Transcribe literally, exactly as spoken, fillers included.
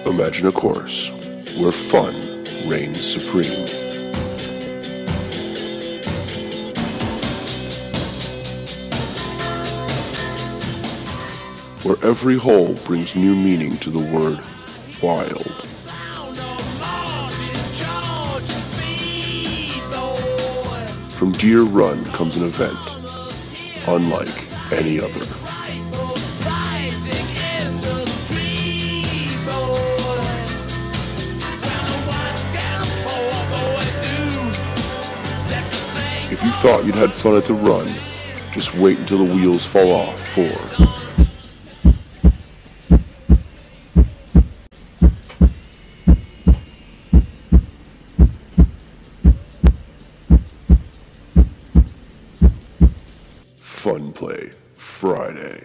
Imagine a course where fun reigns supreme. Where every hole brings new meaning to the word wild. From Deer Run comes an event unlike any other. If you thought you'd had fun at the run, just wait until the wheels fall off for Funplay Friday.